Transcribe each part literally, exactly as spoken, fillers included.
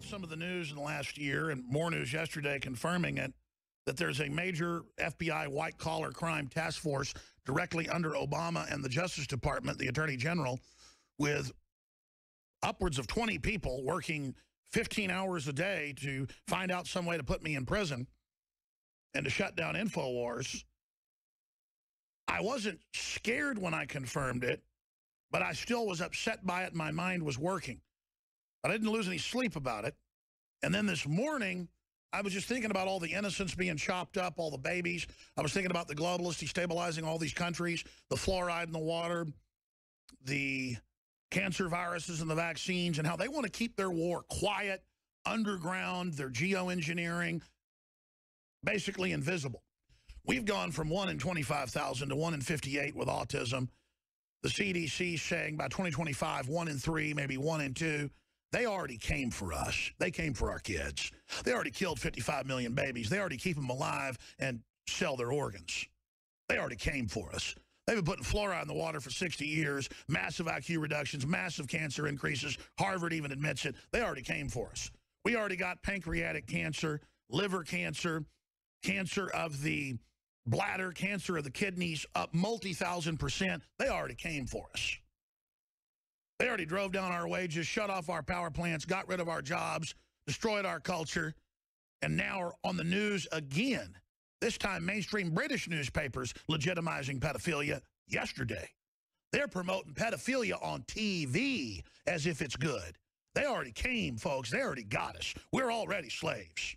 out some of the news in the last year, and more news yesterday confirming it, that there's a major F B I white-collar crime task force directly under Obama and the Justice Department, the Attorney General, with upwards of twenty people working fifteen hours a day to find out some way to put me in prison and to shut down InfoWars. I wasn't scared when I confirmed it, but I still was upset by it. My mind was working. But I didn't lose any sleep about it. And then this morning, I was just thinking about all the innocents being chopped up, all the babies. I was thinking about the globalists destabilizing all these countries, the fluoride in the water, the cancer viruses and the vaccines, and how they want to keep their war quiet, underground, their geoengineering, basically invisible. We've gone from one in twenty-five thousand to one in fifty-eight with autism. The C D C saying by twenty twenty-five, one in three, maybe one in two. They already came for us. They came for our kids. They already killed fifty-five million babies. They already keep them alive and sell their organs. They already came for us. They've been putting fluoride in the water for sixty years, massive I Q reductions, massive cancer increases. Harvard even admits it. They already came for us. We already got pancreatic cancer, liver cancer, cancer of the bladder, cancer of the kidneys, up multi-thousand percent. They already came for us. They already drove down our wages, shut off our power plants, got rid of our jobs, destroyed our culture, and now are on the news again. This time, mainstream British newspapers legitimizing pedophilia yesterday. They're promoting pedophilia on T V as if it's good. They already came, folks. They already got us. We're already slaves.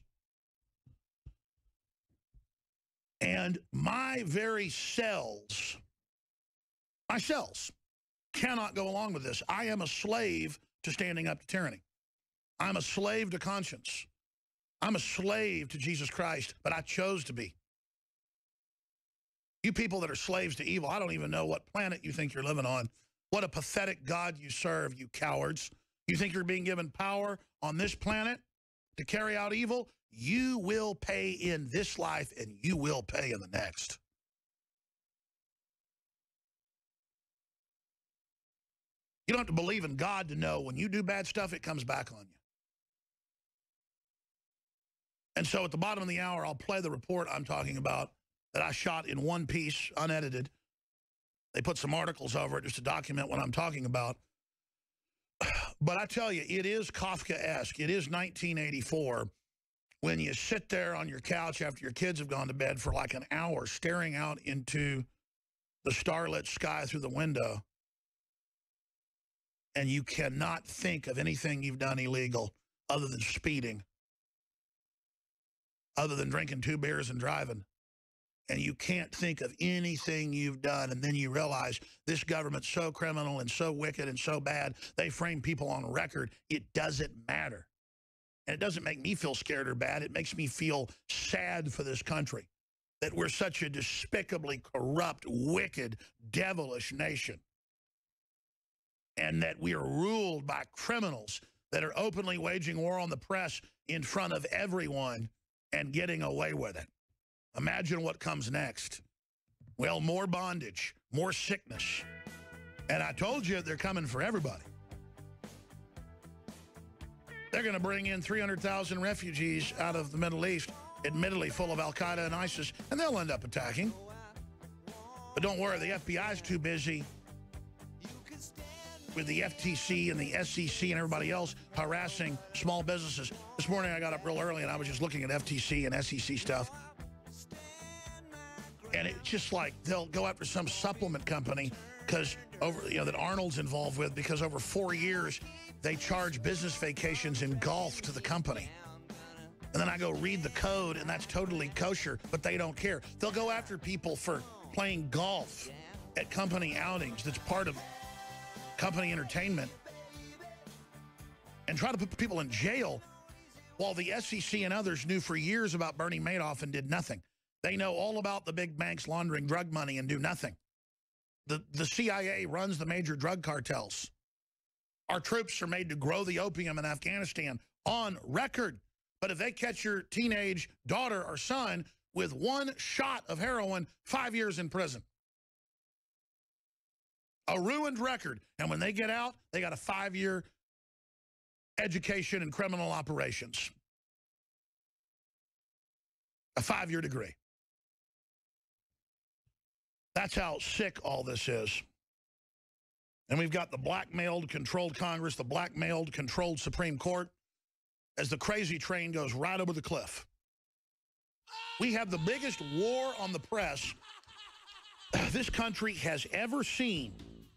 And my very cells, my cells, cannot go along with this. I am a slave to standing up to tyranny. I'm a slave to conscience. I'm a slave to Jesus Christ, but I chose to be. You people that are slaves to evil, I don't even know what planet you think you're living on. What a pathetic God you serve, you cowards. You think you're being given power on this planet to carry out evil? You will pay in this life, and you will pay in the next. You don't have to believe in God to know when you do bad stuff, it comes back on you. And so at the bottom of the hour, I'll play the report I'm talking about that I shot in one piece, unedited. They put some articles over it just to document what I'm talking about. But I tell you, it is Kafkaesque. It is nineteen eighty-four when you sit there on your couch after your kids have gone to bed for like an hour staring out into the starlit sky through the window, and you cannot think of anything you've done illegal other than speeding, other than drinking two beers and driving. And you can't think of anything you've done, and then you realize this government's so criminal and so wicked and so bad, they frame people on record. It doesn't matter. And it doesn't make me feel scared or bad. It makes me feel sad for this country, that we're such a despicably corrupt, wicked, devilish nation, and that we are ruled by criminals that are openly waging war on the press in front of everyone and getting away with it. Imagine what comes next. Well, more bondage, more sickness. And I told you they're coming for everybody. They're going to bring in three hundred thousand refugees out of the Middle East, admittedly full of Al-Qaeda and ISIS, and they'll end up attacking. But don't worry, the F B I is too busy with the F T C and the S E C and everybody else harassing small businesses. This morning I got up real early and I was just looking at F T C and S E C stuff. And it's just like they'll go after some supplement company because over, you know, that Arnold's involved with, because over four years they charge business vacations in golf to the company. And then I go read the code and that's totally kosher, but they don't care. They'll go after people for playing golf at company outings that's part of company entertainment and try to put people in jail while the S E C and others knew for years about Bernie Madoff and did nothing. They know all about the big banks laundering drug money and do nothing. The, the C I A runs the major drug cartels. Our troops are made to grow the opium in Afghanistan on record. But if they catch your teenage daughter or son with one shot of heroin, five years in prison. A ruined record. And when they get out, they got a five-year education and criminal operations. A five-year degree. That's how sick all this is. And we've got the blackmailed, controlled Congress, the blackmailed, controlled Supreme Court, as the crazy train goes right over the cliff. We have the biggest war on the press this country has ever seen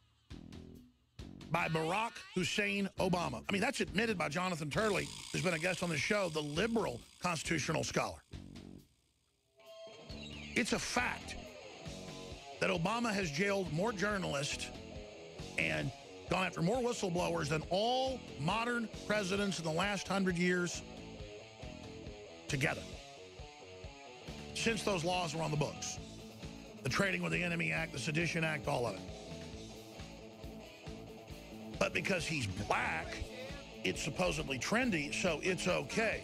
by Barack Hussein Obama. I mean, that's admitted by Jonathan Turley, who's been a guest on the show, the liberal constitutional scholar. It's a fact that Obama has jailed more journalists and gone after more whistleblowers than all modern presidents in the last hundred years together, since those laws were on the books. The Trading with the Enemy Act, the Sedition Act, all of it. But because he's black, it's supposedly trendy, so it's okay.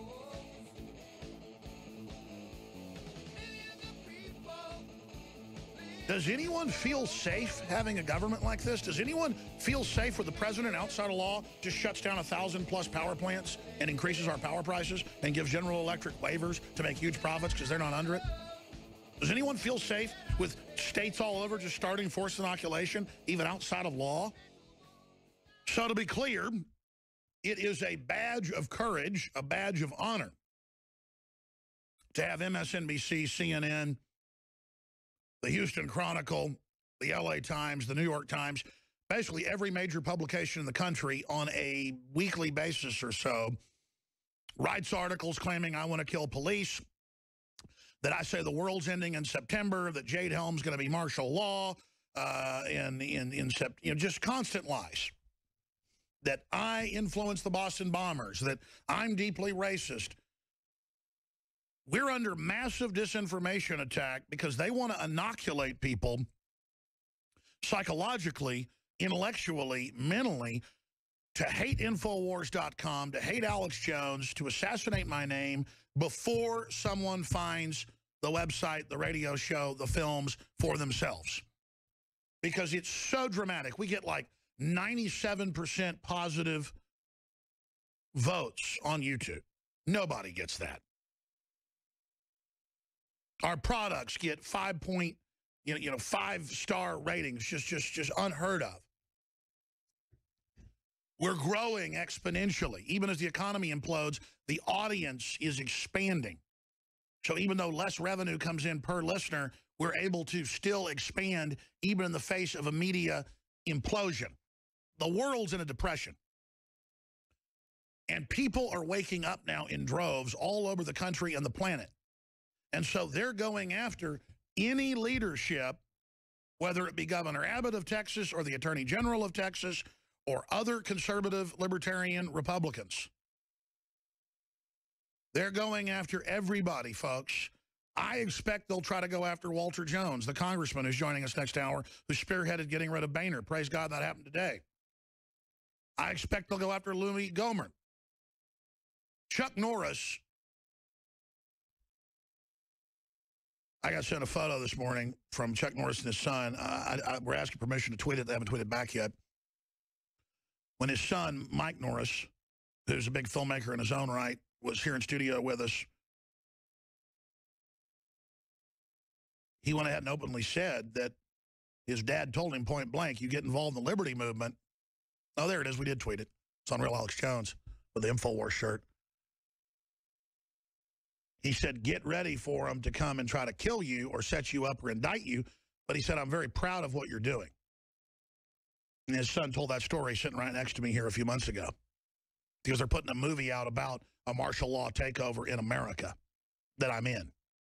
Does anyone feel safe having a government like this? Does anyone feel safe where the president, outside of law, just shuts down a thousand plus power plants and increases our power prices and gives General Electric waivers to make huge profits because they're not under it? Does anyone feel safe with states all over just starting forced inoculation, even outside of law? So to be clear, it is a badge of courage, a badge of honor to have M S N B C, C N N, the Houston Chronicle, the L A Times, the New York Times, basically every major publication in the country on a weekly basis or so writes articles claiming I want to kill police, that I say the world's ending in September, that Jade Helm's going to be martial law, uh, in, in, in sept you know, just constant lies. That I influenced the Boston bombers, that I'm deeply racist. We're under massive disinformation attack because they want to inoculate people psychologically, intellectually, mentally, to hate Infowars dot com, to hate Alex Jones, to assassinate my name before someone finds the website, the radio show, the films for themselves. Because it's so dramatic. We get like ninety-seven percent positive votes on YouTube. Nobody gets that. Our products get five point, you know, you know, five star ratings, just, just, just unheard of. We're growing exponentially. Even as the economy implodes, the audience is expanding. So even though less revenue comes in per listener, we're able to still expand even in the face of a media implosion. The world's in a depression. And people are waking up now in droves all over the country and the planet. And so they're going after any leadership, whether it be Governor Abbott of Texas or the Attorney General of Texas or other conservative libertarian Republicans. They're going after everybody, folks. I expect they'll try to go after Walter Jones, the congressman who's joining us next hour, who spearheaded getting rid of Boehner. Praise God that happened today. I expect they'll go after Louis Gohmert. Chuck Norris. I got sent a photo this morning from Chuck Norris and his son. Uh, I, I, we're asking permission to tweet it. They haven't tweeted back yet. When his son, Mike Norris, who's a big filmmaker in his own right, was here in studio with us, he went ahead and openly said that his dad told him point blank, you get involved in the liberty movement. Oh, there it is. We did tweet it. It's on Real Alex Jones with the InfoWars shirt. He said, get ready for them to come and try to kill you or set you up or indict you. But he said, I'm very proud of what you're doing. And his son told that story sitting right next to me here a few months ago. Because they're putting a movie out about a martial law takeover in America that I'm in.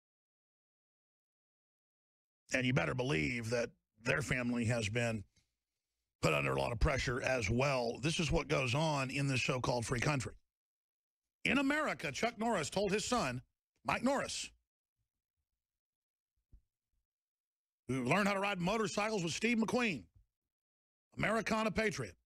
And you better believe that their family has been put under a lot of pressure as well. This is what goes on in this so-called free country. In America, Chuck Norris told his son, Mike Norris, who learned how to ride motorcycles with Steve McQueen, Americana patriot.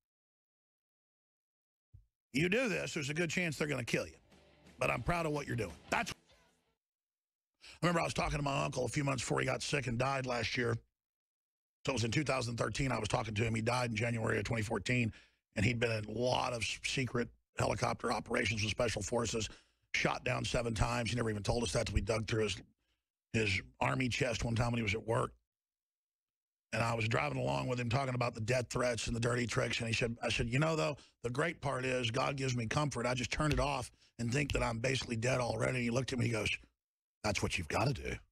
You do this, there's a good chance they're going to kill you. But I'm proud of what you're doing. That's. I remember I was talking to my uncle a few months before he got sick and died last year. So it was in two thousand thirteen I was talking to him. He died in January of twenty fourteen, and he'd been in a lot of secret helicopter operations with Special Forces, shot down seven times. He never even told us that till we dug through his, his Army chest one time when he was at work. And I was driving along with him talking about the death threats and the dirty tricks. And he said, I said, you know, though, the great part is God gives me comfort. I just turn it off and think that I'm basically dead already. And he looked at me, he goes, that's what you've got to do.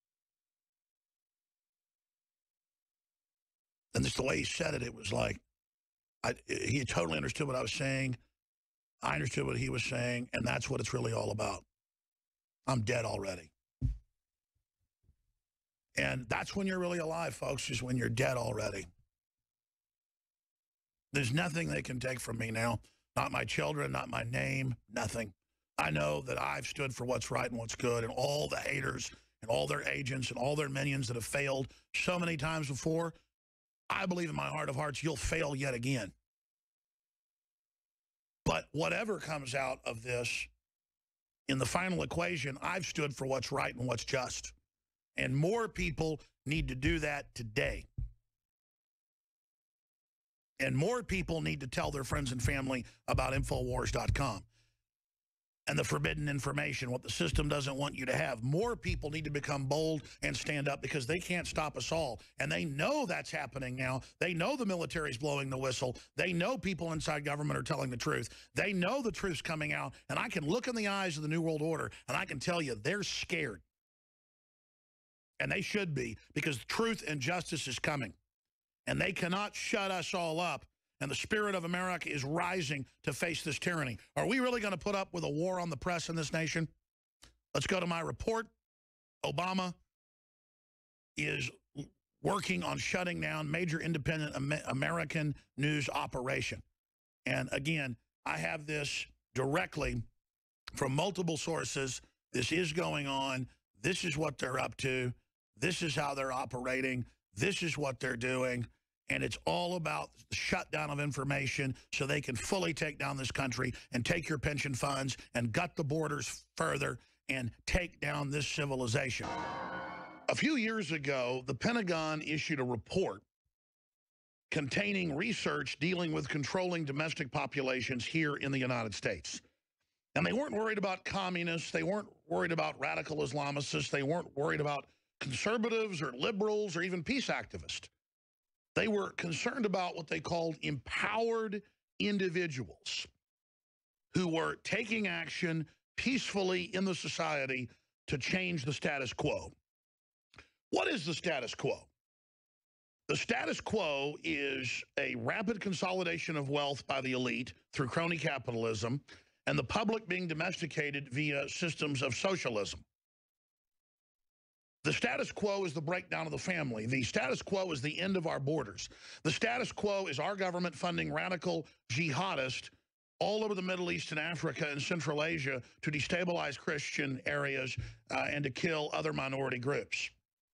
And just the way he said it, it was like, I, he totally understood what I was saying. I understood what he was saying. And that's what it's really all about. I'm dead already. And that's when you're really alive, folks, is when you're dead already. There's nothing they can take from me now. Not my children, not my name, nothing. I know that I've stood for what's right and what's good, and all the haters and all their agents and all their minions that have failed so many times before, I believe in my heart of hearts you'll fail yet again. But whatever comes out of this, in the final equation, I've stood for what's right and what's just. And more people need to do that today. And more people need to tell their friends and family about Infowars dot com and the forbidden information, what the system doesn't want you to have. More people need to become bold and stand up because they can't stop us all. And they know that's happening now. They know the military's blowing the whistle. They know people inside government are telling the truth. They know the truth's coming out. And I can look in the eyes of the New World Order and I can tell you they're scared. And they should be, because truth and justice is coming. And they cannot shut us all up. And the spirit of America is rising to face this tyranny. Are we really going to put up with a war on the press in this nation? Let's go to my report. Obama is working on shutting down major independent American news operation. And again, I have this directly from multiple sources. This is going on. This is what they're up to. This is how they're operating. This is what they're doing. And it's all about the shutdown of information so they can fully take down this country and take your pension funds and gut the borders further and take down this civilization. A few years ago, the Pentagon issued a report containing research dealing with controlling domestic populations here in the United States. And they weren't worried about communists. They weren't worried about radical Islamists. They weren't worried about conservatives or liberals or even peace activists. They were concerned about what they called empowered individuals who were taking action peacefully in the society to change the status quo. What is the status quo? The status quo is a rapid consolidation of wealth by the elite through crony capitalism and the public being domesticated via systems of socialism. The status quo is the breakdown of the family. The status quo is the end of our borders. The status quo is our government funding radical jihadists all over the Middle East and Africa and Central Asia to destabilize Christian areas uh, and to kill other minority groups.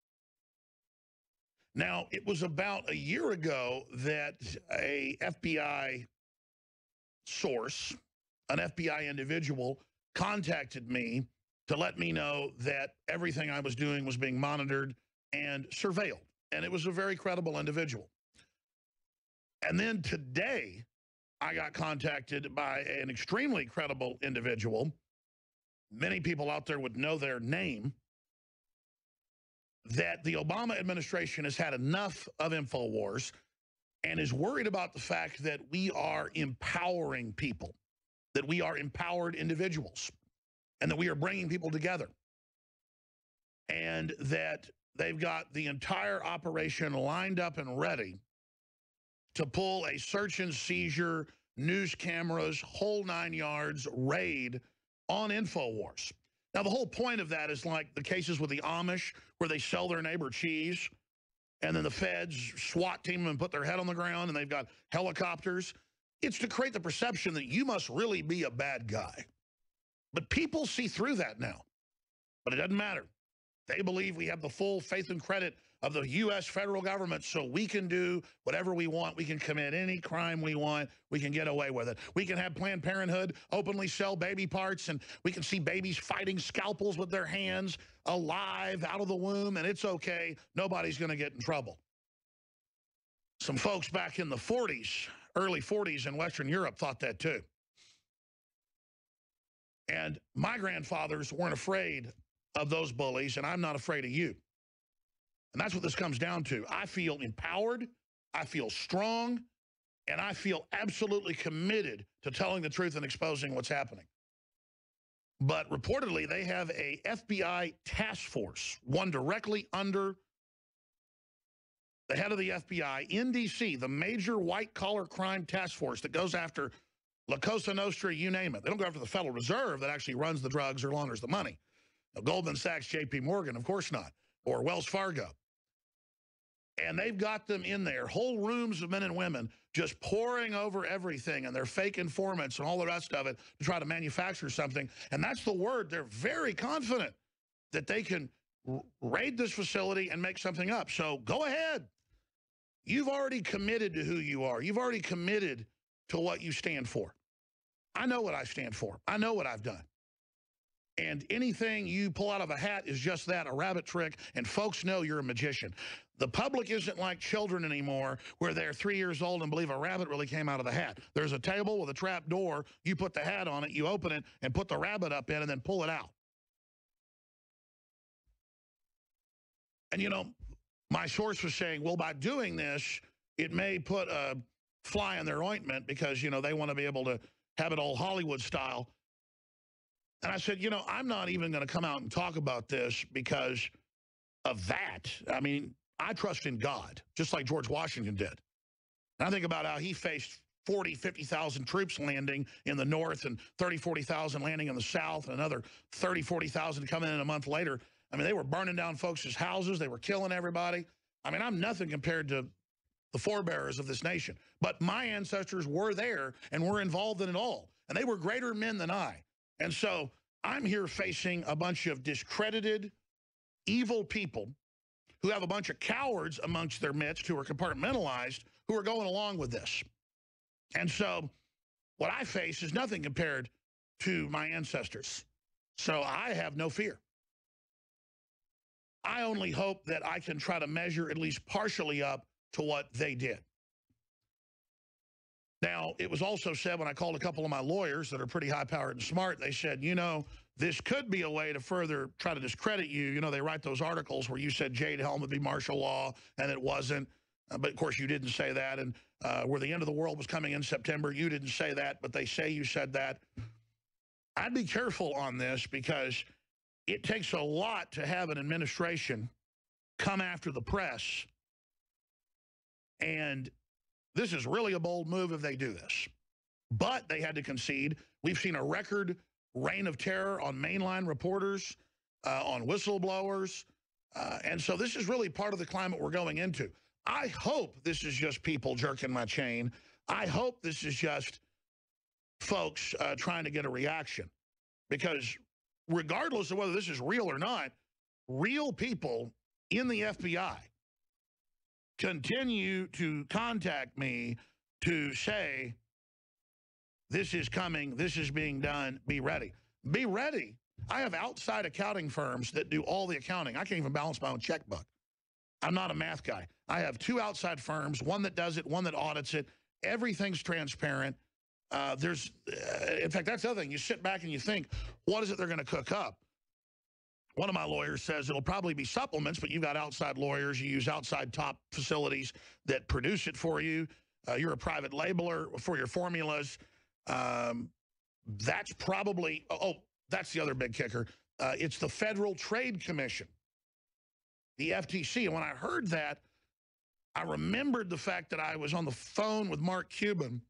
Now, it was about a year ago that a F B I source, an F B I individual, contacted me to let me know that everything I was doing was being monitored and surveilled. And it was a very credible individual. And then today, I got contacted by an extremely credible individual. Many people out there would know their name. That the Obama administration has had enough of InfoWars and is worried about the fact that we are empowering people, that we are empowered individuals, and that we are bringing people together, and that they've got the entire operation lined up and ready to pull a search and seizure, news cameras, whole nine yards raid on InfoWars. Now, the whole point of that is like the cases with the Amish where they sell their neighbor cheese and then the feds SWAT team them and put their head on the ground and they've got helicopters. It's to create the perception that you must really be a bad guy. But people see through that now. But it doesn't matter. They believe we have the full faith and credit of the U S federal government, so we can do whatever we want. We can commit any crime we want. We can get away with it. We can have Planned Parenthood openly sell baby parts, and we can see babies fighting scalpels with their hands alive out of the womb, and it's okay. Nobody's going to get in trouble. Some folks back in the forties, early forties in Western Europe thought that too. And my grandfathers weren't afraid of those bullies, and I'm not afraid of you. And that's what this comes down to. I feel empowered, I feel strong, and I feel absolutely committed to telling the truth and exposing what's happening. But reportedly, they have a F B I task force, one directly under the head of the F B I in D C, the major white-collar crime task force that goes after La Cosa Nostra, you name it. They don't go after the Federal Reserve that actually runs the drugs or launders the money. Now, Goldman Sachs, J P Morgan, of course not, or Wells Fargo. And they've got them in there, whole rooms of men and women just poring over everything, and they're fake informants and all the rest of it to try to manufacture something. And that's the word. They're very confident that they can raid this facility and make something up. So go ahead. You've already committed to who you are. You've already committed to what you stand for. I know what I stand for. I know what I've done. And anything you pull out of a hat is just that, a rabbit trick, and folks know you're a magician. The public isn't like children anymore where they're three years old and believe a rabbit really came out of the hat. There's a table with a trap door. You put the hat on it, you open it, and put the rabbit up in and then pull it out. And, you know, my source was saying, well, by doing this, it may put a fly in their ointment because, you know, they want to be able to have it all Hollywood style. And I said, you know, I'm not even going to come out and talk about this because of that. I mean, I trust in God, just like George Washington did. And I think about how he faced forty, fifty thousand troops landing in the north and thirty, forty thousand landing in the south and another thirty, forty thousand coming in a month later. I mean, they were burning down folks' houses. They were killing everybody. I mean, I'm nothing compared to the forebearers of this nation. But my ancestors were there and were involved in it all. And they were greater men than I. And so I'm here facing a bunch of discredited, evil people who have a bunch of cowards amongst their midst who are compartmentalized, who are going along with this. And so what I face is nothing compared to my ancestors. So I have no fear. I only hope that I can try to measure at least partially up to what they did. Now, it was also said when I called a couple of my lawyers that are pretty high-powered and smart, they said, you know, this could be a way to further try to discredit you. You know, they write those articles where you said Jade Helm would be martial law, and it wasn't. Uh, but, of course, you didn't say that. And uh, where the end of the world was coming in September, you didn't say that, but they say you said that. I'd be careful on this because it takes a lot to have an administration come after the press. And this is really a bold move if they do this. But they had to concede. We've seen a record reign of terror on mainline reporters, uh, on whistleblowers. Uh, and so this is really part of the climate we're going into. I hope this is just people jerking my chain. I hope this is just folks uh, trying to get a reaction. Because regardless of whether this is real or not, real people in the F B I continue to contact me to say, this is coming, this is being done, be ready. Be ready. I have outside accounting firms that do all the accounting. I can't even balance my own checkbook. I'm not a math guy. I have two outside firms, one that does it, one that audits it. Everything's transparent. Uh, there's, uh, in fact, that's the other thing. You sit back and you think, what is it they're going to cook up? One of my lawyers says it'll probably be supplements, but you've got outside lawyers. You use outside top facilities that produce it for you. Uh, you're a private labeler for your formulas. Um, that's probably, oh, that's the other big kicker. Uh, it's the Federal Trade Commission, the F T C. And when I heard that, I remembered the fact that I was on the phone with Mark Cuban.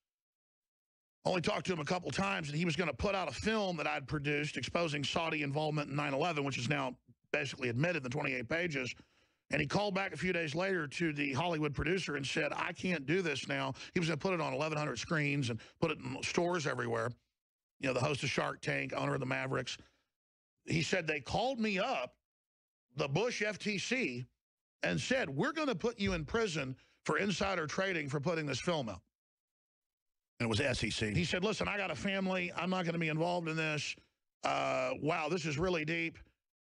Only talked to him a couple times, and he was going to put out a film that I'd produced exposing Saudi involvement in nine eleven, which is now basically admitted in the twenty-eight pages. And he called back a few days later to the Hollywood producer and said, I can't do this now. He was going to put it on eleven hundred screens and put it in stores everywhere. You know, the host of Shark Tank, owner of the Mavericks. He said they called me up, the Bush F T C, and said, we're going to put you in prison for insider trading for putting this film out. And it was S E C. He said, listen, I got a family. I'm not going to be involved in this. Uh, wow, this is really deep.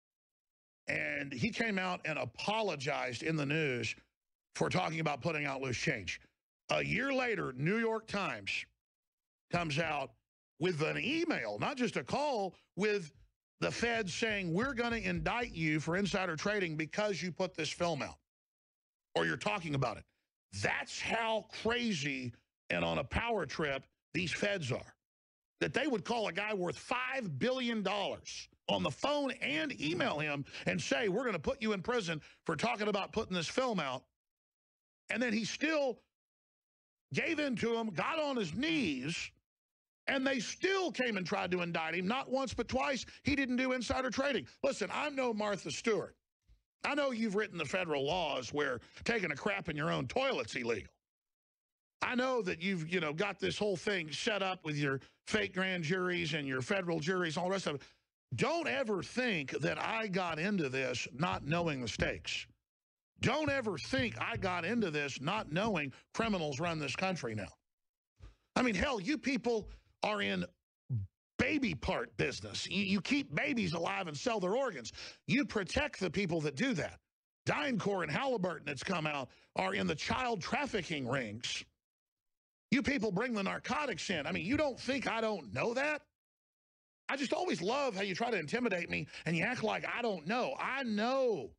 And he came out and apologized in the news for talking about putting out loose change. A year later, New York Times comes out with an email, not just a call, with the Fed saying, we're going to indict you for insider trading because you put this film out or you're talking about it. That's how crazy and on a power trip these feds are. That they would call a guy worth five billion dollars on the phone and email him and say, we're going to put you in prison for talking about putting this film out. And then he still gave in to him, got on his knees, and they still came and tried to indict him. Not once, but twice. He didn't do insider trading. Listen, I'm no Martha Stewart. I know you've written the federal laws where taking a crap in your own toilet's illegal. I know that you've, you know, got this whole thing set up with your fake grand juries and your federal juries, all the rest of it. Don't ever think that I got into this not knowing the stakes. Don't ever think I got into this not knowing criminals run this country now. I mean, hell, you people are in baby part business. You, you keep babies alive and sell their organs. You protect the people that do that. DynCorp and Halliburton that's come out are in the child trafficking rings. You people bring the narcotics in. I mean, you don't think I don't know that? I just always love how you try to intimidate me and you act like I don't know. I know.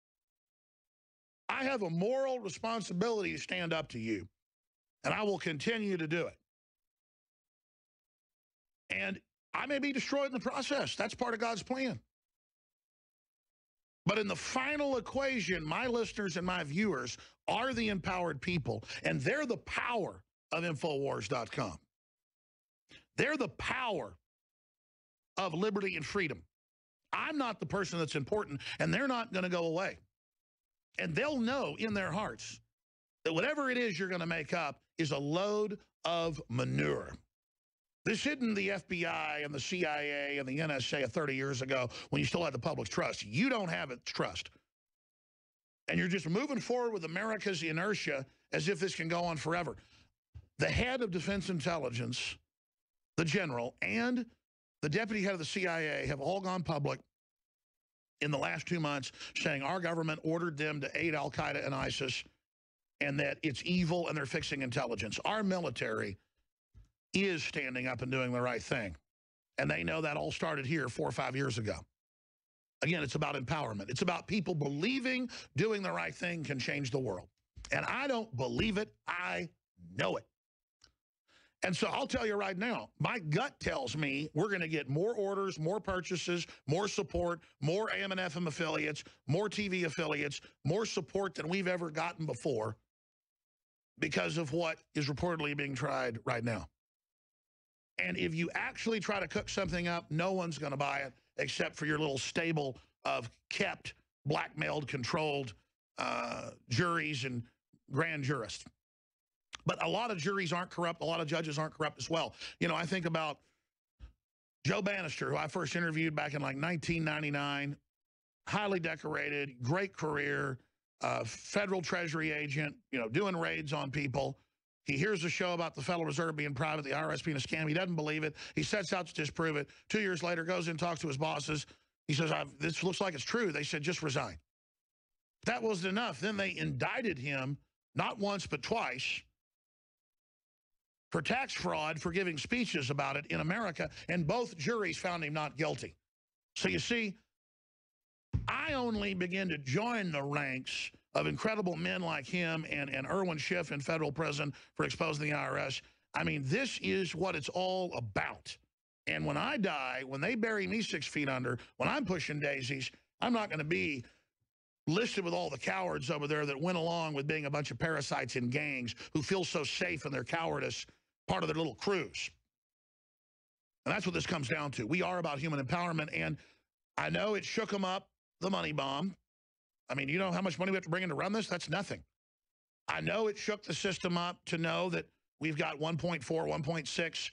I have a moral responsibility to stand up to you, and I will continue to do it. And I may be destroyed in the process. That's part of God's plan. But in the final equation, my listeners and my viewers are the empowered people, and they're the power of Infowars dot com. They're the power of liberty and freedom. I'm not the person that's important, and they're not going to go away. And they'll know in their hearts that whatever it is you're going to make up is a load of manure. This isn't the F B I and the C I A and the N S A of thirty years ago when you still had the public's trust. You don't have its trust. And you're just moving forward with America's inertia as if this can go on forever. The head of Defense Intelligence, the general, and the deputy head of the C I A have all gone public in the last two months saying our government ordered them to aid al-Qaeda and ISIS and that it's evil and they're fixing intelligence. Our military is standing up and doing the right thing. And they know that all started here four or five years ago. Again, it's about empowerment. It's about people believing doing the right thing can change the world. And I don't believe it. I know it. And so I'll tell you right now, my gut tells me we're going to get more orders, more purchases, more support, more A M and F M affiliates, more T V affiliates, more support than we've ever gotten before because of what is reportedly being tried right now. And if you actually try to cook something up, no one's going to buy it except for your little stable of kept, blackmailed, controlled uh, juries and grand jurists. But a lot of juries aren't corrupt. A lot of judges aren't corrupt as well. You know, I think about Joe Bannister, who I first interviewed back in like nineteen ninety-nine, highly decorated, great career, uh, federal treasury agent, you know, doing raids on people. He hears a show about the Federal Reserve being private, the I R S being a scam. He doesn't believe it. He sets out to disprove it. Two years later, goes in and talks to his bosses. He says, I've, this looks like it's true. They said, just resign. That wasn't enough. Then they indicted him, not once, but twice, for tax fraud for giving speeches about it in America, and both juries found him not guilty. So you see, I only begin to join the ranks of incredible men like him and, and Irwin Schiff in federal prison for exposing the I R S. I mean, this is what it's all about. And when I die, when they bury me six feet under, when I'm pushing daisies, I'm not going to be listed with all the cowards over there that went along with being a bunch of parasites in gangs who feel so safe in their cowardice, part of their little crews. And that's what this comes down to. We are about human empowerment, and I know it shook them up, the money bomb. I mean, you know how much money we have to bring in to run this? That's nothing. I know it shook the system up to know that we've got one point four, one point six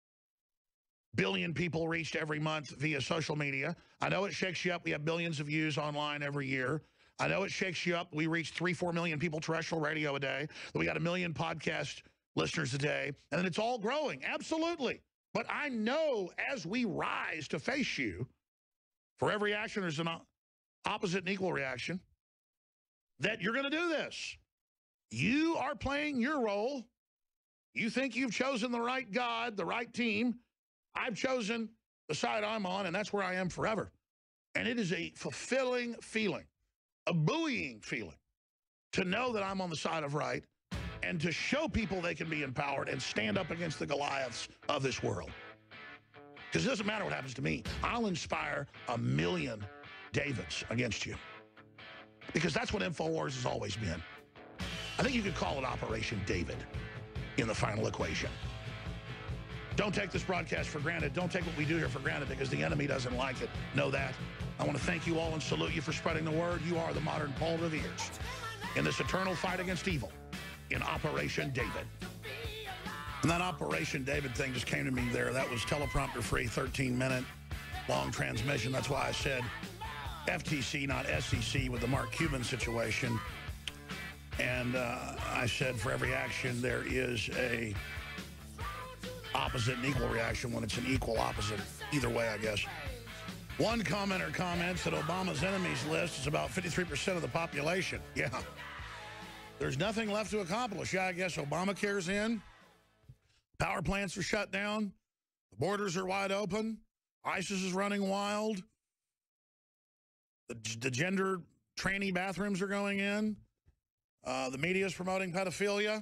billion people reached every month via social media. I know it shakes you up. We have billions of views online every year. I know it shakes you up. We reach three, four million people terrestrial radio a day. We got a million podcast listeners a day. And it's all growing. Absolutely. But I know as we rise to face you, for every action, there's an opposite and equal reaction, that you're going to do this. You are playing your role. You think you've chosen the right God, the right team, I've chosen the side I'm on, and that's where I am forever. And it is a fulfilling feeling, a buoying feeling, to know that I'm on the side of right and to show people they can be empowered and stand up against the Goliaths of this world. Because it doesn't matter what happens to me. I'll inspire a million Davids against you. Because that's what InfoWars has always been. I think you could call it Operation David in the final equation. Don't take this broadcast for granted. Don't take what we do here for granted because the enemy doesn't like it. Know that. I want to thank you all and salute you for spreading the word. You are the modern Paul Revere's in this eternal fight against evil in Operation David. And that Operation David thing just came to me there. That was teleprompter-free, thirteen minute long transmission. That's why I said F T C, not S E C, with the Mark Cuban situation. And uh, I said for every action, there is a opposite and equal reaction when it's an equal opposite. Either way, I guess. One commenter comments that Obama's enemies list is about fifty-three percent of the population. Yeah. There's nothing left to accomplish. Yeah, I guess Obamacare's in. Power plants are shut down. The borders are wide open. ISIS is running wild. The, the gender tranny bathrooms are going in. Uh, the media is promoting pedophilia.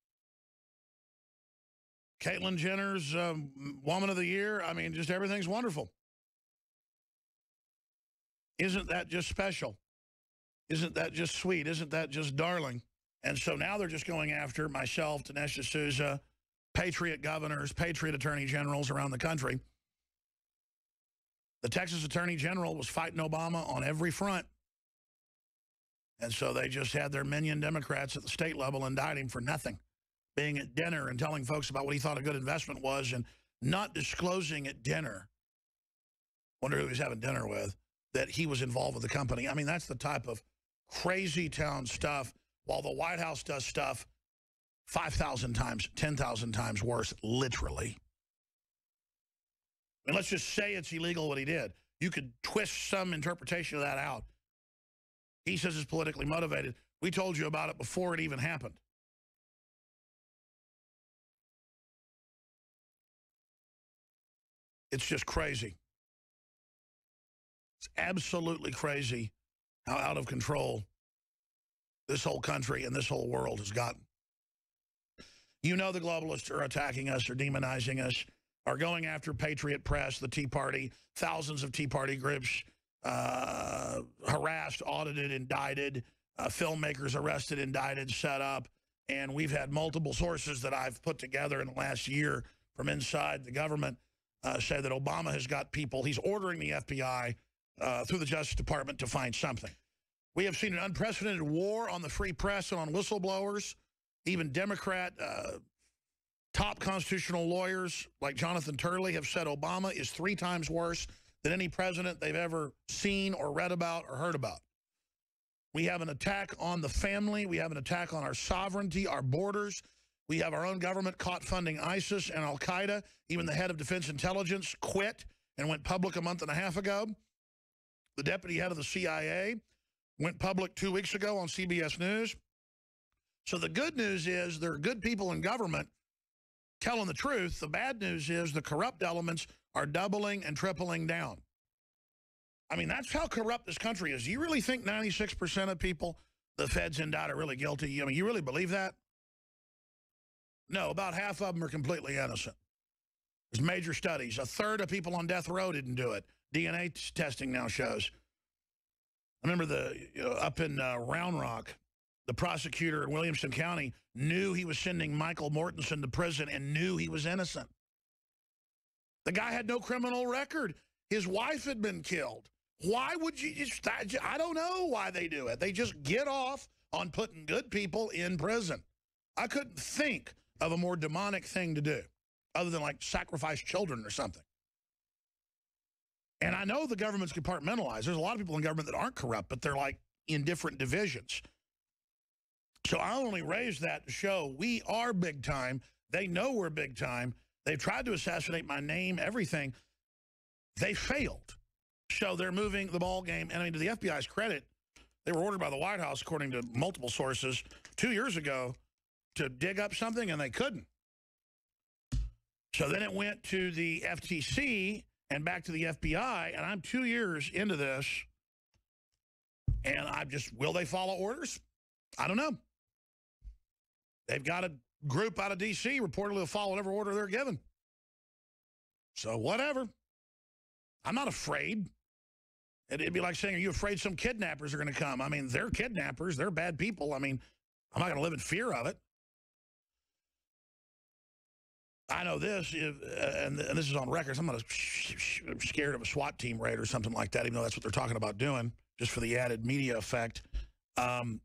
Caitlyn Jenner's um, Woman of the Year. I mean, just everything's wonderful. Isn't that just special? Isn't that just sweet? Isn't that just darling? And so now they're just going after myself, Dinesh D'Souza, patriot governors, patriot attorney generals around the country. The Texas Attorney General was fighting Obama on every front. And so they just had their minion Democrats at the state level indict him for nothing. Being at dinner and telling folks about what he thought a good investment was and not disclosing at dinner, wonder who he was having dinner with, that he was involved with the company. I mean, that's the type of crazy town stuff, while the White House does stuff five thousand times, ten thousand times worse, literally. And let's just say it's illegal what he did. You could twist some interpretation of that out. He says it's politically motivated. We told you about it before it even happened. It's just crazy. It's absolutely crazy how out of control this whole country and this whole world has gotten. You know the globalists are attacking us, are demonizing us, are going after Patriot Press, the Tea Party, thousands of Tea Party groups uh, harassed, audited, indicted, uh, filmmakers arrested, indicted, set up. And we've had multiple sources that I've put together in the last year from inside the government uh, say that Obama has got people, he's ordering the F B I uh, through the Justice Department to find something. We have seen an unprecedented war on the free press and on whistleblowers. Even Democrat uh, top constitutional lawyers like Jonathan Turley have said Obama is three times worse than any president they've ever seen or read about or heard about. We have an attack on the family. We have an attack on our sovereignty, our borders. We have our own government caught funding ISIS and Al-Qaeda. Even the head of Defense Intelligence quit and went public a month and a half ago. The deputy head of the C I A went public two weeks ago on C B S News. So the good news is there are good people in government telling the truth. The bad news is the corrupt elements are doubling and tripling down. I mean, that's how corrupt this country is. Do you really think ninety-six percent of people the feds indict are really guilty? I mean, you really believe that? No, about half of them are completely innocent. There's major studies. A third of people on death row didn't do it. D N A testing now shows. I remember the you know, up in uh, Round Rock, the prosecutor in Williamson County knew he was sending Michael Mortensen to prison and knew he was innocent. The guy had no criminal record. His wife had been killed. Why would you just, I don't know why they do it. They just get off on putting good people in prison. I couldn't think of a more demonic thing to do other than like sacrifice children or something. And I know the government's compartmentalized. There's a lot of people in government that aren't corrupt, but they're like in different divisions. So I only raised that to show we are big time. They know we're big time. They've tried to assassinate my name, everything. They failed. So they're moving the ball game. And I mean, to the F B I's credit, they were ordered by the White House, according to multiple sources, two years ago to dig up something, and they couldn't. So then it went to the F T C and back to the F B I, and I'm two years into this, and I'm just, will they follow orders? I don't know. They've got a group out of D C reportedly will follow whatever order they're given. So whatever. I'm not afraid. It'd be like saying, are you afraid some kidnappers are going to come? I mean, they're kidnappers. They're bad people. I mean, I'm not going to live in fear of it. I know this, if, uh, and, and this is on record. I'm not scared of a SWAT team raid or something like that, even though that's what they're talking about doing, just for the added media effect. Um,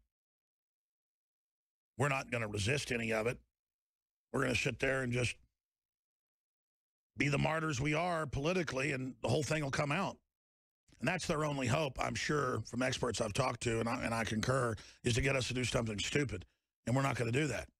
we're not going to resist any of it. We're going to sit there and just be the martyrs we are politically, and the whole thing will come out. And that's their only hope, I'm sure, from experts I've talked to, and I, and I concur, is to get us to do something stupid. And we're not going to do that.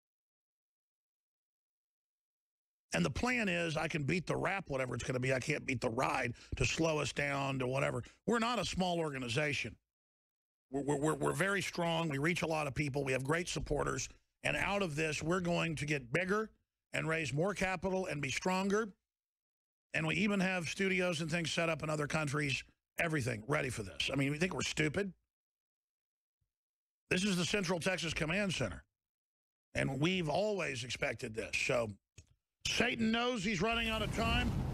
And the plan is I can beat the rap, whatever it's going to be. I can't beat the ride to slow us down to whatever. We're not a small organization. We're, we're, we're very strong. We reach a lot of people. We have great supporters. And out of this, we're going to get bigger and raise more capital and be stronger. And we even have studios and things set up in other countries, everything ready for this. I mean, you think we're stupid? This is the Central Texas Command Center. And we've always expected this. So Satan knows he's running out of time.